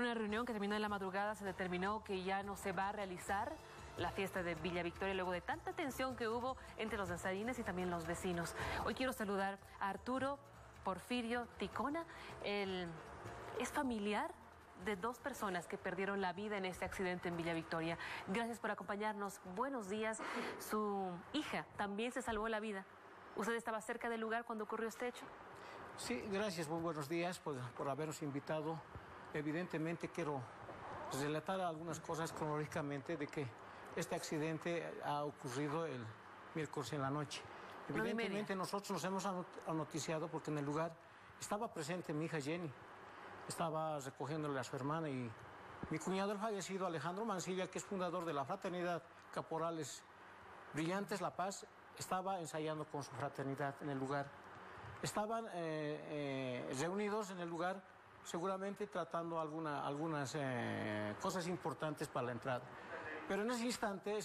una reunión que terminó en la madrugada se determinó que ya no se va a realizar la fiesta de Villa Victoria luego de tanta tensión que hubo entre los danzarines y también los vecinos. Hoy quiero saludar a Arturo Porfirio Ticona. Él es familiar de dos personas que perdieron la vida en este accidente en Villa Victoria. Gracias por acompañarnos. Buenos días. Su hija también se salvó la vida. ¿Usted estaba cerca del lugar cuando ocurrió este hecho? Sí, gracias. Muy buenos días por habernos invitado. Evidentemente quiero relatar algunas cosas cronológicamente de que este accidente ha ocurrido el miércoles en la noche. Evidentemente nosotros nos hemos noticiado porque en el lugar estaba presente mi hija Jenny. Estaba recogiéndole a su hermana y mi cuñado, el fallecido Alejandro Mancilla, que es fundador de la Fraternidad Caporales Brillantes La Paz, estaba ensayando con su fraternidad en el lugar. Estaban reunidos en el lugar, seguramente tratando algunas cosas importantes para la entrada. Pero en ese instante,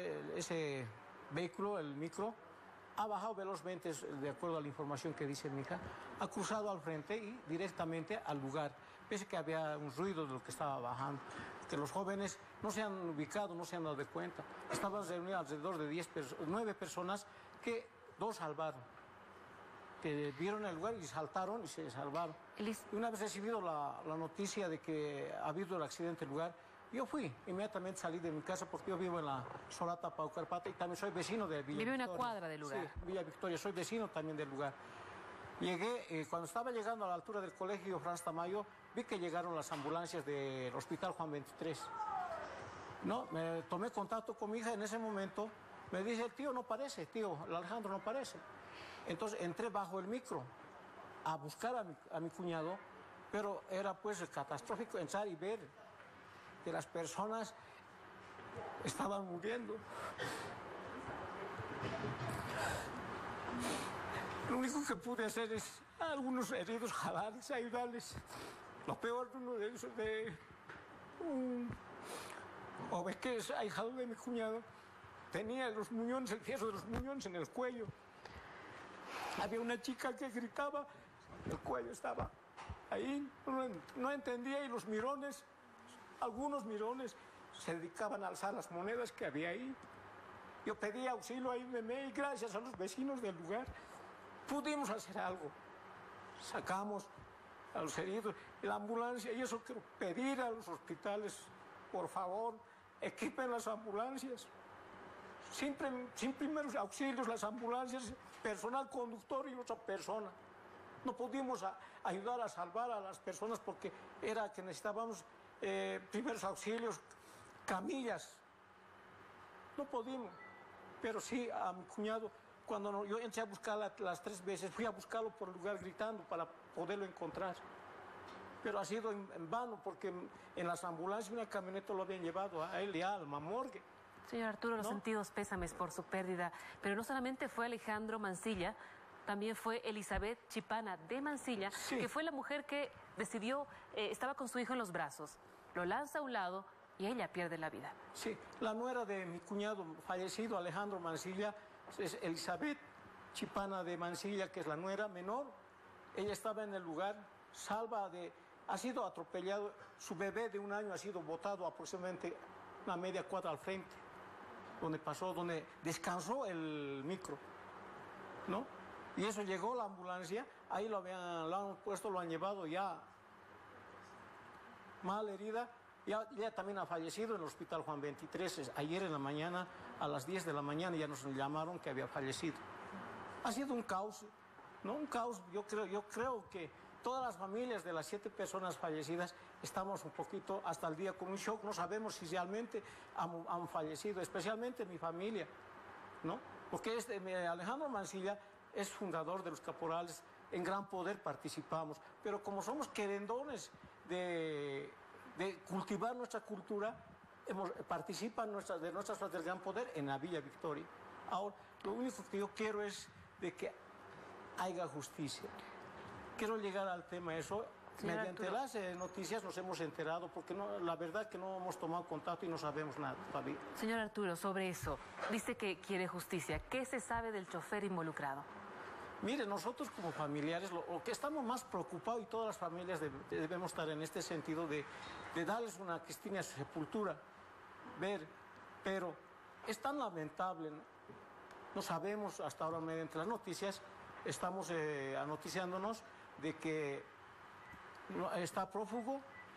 ese vehículo, el micro, ha bajado velozmente, de acuerdo a la información que dice mi hija, ha cruzado al frente y directamente al lugar. Pese que había un ruido de lo que estaba bajando, que los jóvenes no se han ubicado, no se han dado de cuenta. Estaban reunidos alrededor de 9 personas que 2 salvaron, que vieron el lugar y saltaron y se salvaron. Y una vez recibido la noticia de que ha habido el accidente en el lugar, yo inmediatamente salí de mi casa porque yo vivo en la Solata Paucarpata y también soy vecino de Villa Victoria. Vive una cuadra del lugar. Sí, Villa Victoria, soy vecino también del lugar. Llegué, cuando estaba llegando a la altura del colegio Franz Tamayo, vi que llegaron las ambulancias del Hospital Juan 23. No, me tomé contacto con mi hija en ese momento, me dice, el tío no parece, el Alejandro no parece. Entonces entré bajo el micro a buscar a mi cuñado, pero era pues catastrófico entrar y ver que las personas estaban muriendo. Lo único que pude hacer es a algunos heridos jalarles, ayudarles. Lo peor de uno de ellos es de un joven que es ahijado de mi cuñado. Tenía los muñones, el fierro de los muñones en el cuello. Había una chica que gritaba, el cuello estaba ahí, no entendía, y los mirones, algunos mirones se dedicaban a alzar las monedas que había ahí. Yo pedí auxilio a IMM y gracias a los vecinos del lugar pudimos hacer algo. Sacamos a los heridos, la ambulancia, y eso quiero pedir a los hospitales, por favor, equipen las ambulancias. Sin primeros auxilios, las ambulancias, personal conductor y otra persona. No pudimos ayudar a salvar a las personas porque era que necesitábamos primeros auxilios, camillas. No pudimos, pero sí a mi cuñado, cuando yo entré a buscar las 3 veces, fui a buscarlo por el lugar gritando para poderlo encontrar. Pero ha sido en vano porque en las ambulancias una camioneta lo habían llevado a él ya al morgue. Señor Arturo, los sentidos pésames por su pérdida, pero no solamente fue Alejandro Mancilla, también fue Elizabeth Chipana de Mancilla, sí, que fue la mujer que decidió, estaba con su hijo en los brazos, lo lanza a un lado y ella pierde la vida. Sí, la nuera de mi cuñado fallecido, Alejandro Mancilla, es Elizabeth Chipana de Mancilla, que es la nuera menor. Ella estaba en el lugar, ha sido atropellado, su bebé de 1 año ha sido botado aproximadamente una media cuadra al frente, donde descansó el micro, ¿no? Y eso llegó la ambulancia, ahí lo han puesto, lo han llevado ya mal herida, ya también ha fallecido en el Hospital Juan 23, ayer en la mañana, a las 10 de la mañana ya nos llamaron que había fallecido. Ha sido un caos, ¿no? Un caos, yo creo que todas las familias de las 7 personas fallecidas estamos un poquito hasta el día con un shock, no sabemos si realmente han fallecido, especialmente mi familia, ¿no? Porque Alejandro Mancilla es fundador de los Caporales, en Gran Poder participamos, pero como somos querendones de cultivar nuestra cultura, participan de nuestras frases del Gran Poder en la Villa Victoria. Ahora, lo único que yo quiero es de que haya justicia. Quiero llegar al tema eso. Señor Mediante Arturo, las noticias nos hemos enterado, porque la verdad que no hemos tomado contacto y no sabemos nada todavía. Señor Arturo, sobre eso, dice que quiere justicia. ¿Qué se sabe del chofer involucrado? Mire, nosotros como familiares, lo que estamos más preocupados y todas las familias debemos estar en este sentido de darles una cristina sepultura, pero es tan lamentable, no sabemos hasta ahora mediante las noticias, estamos anoticiándonos de que está prófugo,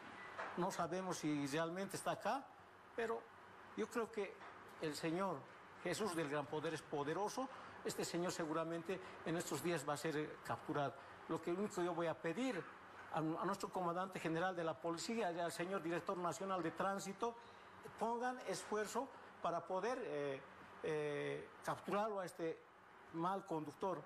no sabemos si realmente está acá, pero yo creo que el Señor Jesús del Gran Poder es poderoso. Este señor seguramente en estos días va a ser capturado. Lo único que yo voy a pedir a nuestro comandante general de la policía y al señor director nacional de tránsito, pongan esfuerzo para poder capturarlo a este mal conductor.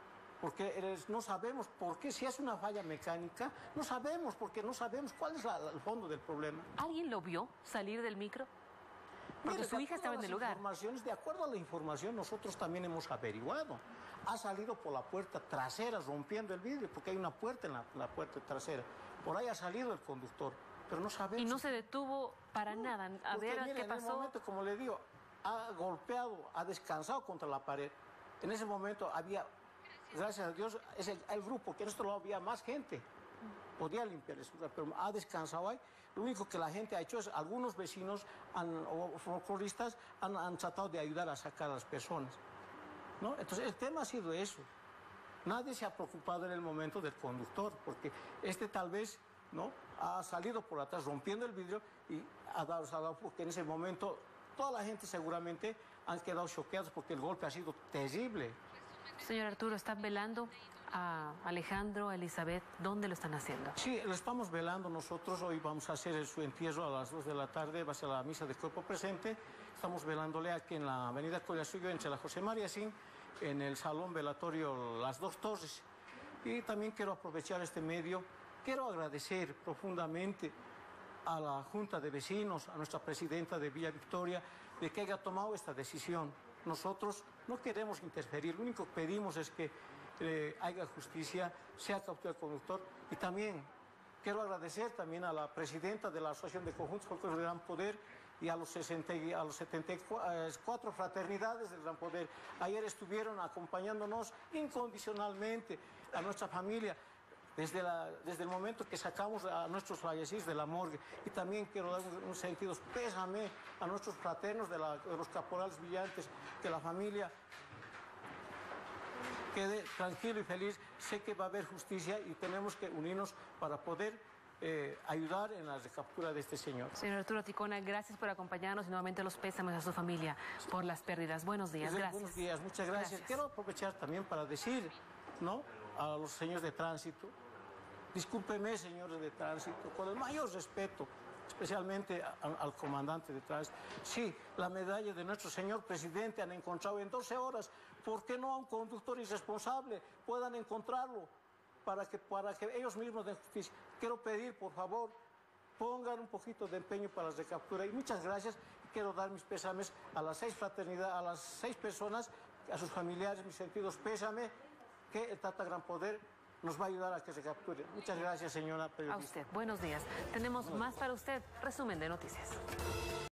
Porque no sabemos por qué, si es una falla mecánica, no sabemos, porque no sabemos cuál es el fondo del problema. ¿Alguien lo vio salir del micro? Porque su hija estaba en el lugar. De acuerdo a la información, nosotros también hemos averiguado. Ha salido por la puerta trasera, rompiendo el vidrio, porque hay una puerta en la puerta trasera. Por ahí ha salido el conductor, pero no sabemos. Y no se detuvo para nada a ver qué pasó. En ese momento, como le digo, ha golpeado, ha descansado contra la pared. En ese momento había, gracias a Dios, el grupo, que en este lado había más gente. Podía limpiar eso, pero ha descansado ahí. Lo único que la gente ha hecho es, algunos vecinos o folcloristas han tratado de ayudar a sacar a las personas, ¿no? Entonces, el tema ha sido eso. Nadie se ha preocupado en el momento del conductor, porque tal vez, ¿no?, ha salido por atrás rompiendo el vidrio y ha dado, porque en ese momento toda la gente seguramente han quedado choqueados porque el golpe ha sido terrible. Señor Arturo, ¿están velando a Alejandro, a Elizabeth? ¿Dónde lo están haciendo? Sí, lo estamos velando nosotros. Hoy vamos a hacer su entierro a las 2 de la tarde, va a ser la misa de cuerpo presente. Estamos velándole aquí en la avenida Collasuyo, entre la José María Sin, en el salón velatorio Las Dos Torres. Y también quiero aprovechar este medio, quiero agradecer profundamente a la Junta de Vecinos, a nuestra presidenta de Villa Victoria, de que haya tomado esta decisión. Nosotros no queremos interferir, lo único que pedimos es que haya justicia, sea capturado el conductor. Y también quiero agradecer también a la presidenta de la Asociación de Conjuntos Folclóricos del Gran Poder y a los 74 fraternidades del Gran Poder. Ayer estuvieron acompañándonos incondicionalmente a nuestra familia desde el momento que sacamos a nuestros fallecidos de la morgue. Y también quiero dar un sentido pésame a nuestros fraternos de los caporales brillantes, que la familia quede tranquilo y feliz. Sé que va a haber justicia y tenemos que unirnos para poder ayudar en la recaptura de este señor. Señor Arturo Ticona, gracias por acompañarnos y nuevamente los pésames a su familia por las pérdidas. Buenos días, gracias. Buenos días, muchas gracias. Quiero aprovechar también para decir, ¿no?, a los señores de tránsito, discúlpeme, señores de tránsito, con el mayor respeto, especialmente al comandante de tránsito. Sí, la medalla de nuestro señor presidente han encontrado en 12 horas. ¿Por qué no a un conductor irresponsable puedan encontrarlo para que ellos mismos den justicia? Quiero pedir, por favor, pongan un poquito de empeño para la recaptura. Y muchas gracias. Quiero dar mis pésames a las 6 fraternidades, a las 6 personas, a sus familiares, mis sentidos pésame, que el Tata Gran Poder nos va a ayudar a que se capture. Muchas gracias, señora periodista. A usted, buenos días. Tenemos más para usted. Resumen de noticias.